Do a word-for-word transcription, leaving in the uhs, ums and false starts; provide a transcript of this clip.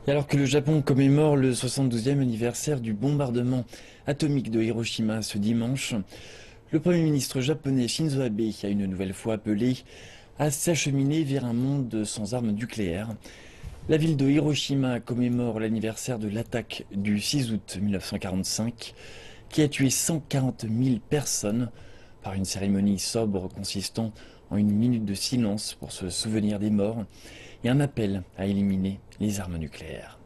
Et alors que le Japon commémore le soixante-douzième anniversaire du bombardement atomique de Hiroshima ce dimanche, le Premier ministre japonais Shinzo Abe a une nouvelle fois appelé à s'acheminer vers un monde sans armes nucléaires. La ville de Hiroshima commémore l'anniversaire de l'attaque du six août mille neuf cent quarante-cinq qui a tué cent quarante mille personnes par une cérémonie sobre consistant en une minute de silence pour se souvenir des morts et un appel à éliminer les armes nucléaires.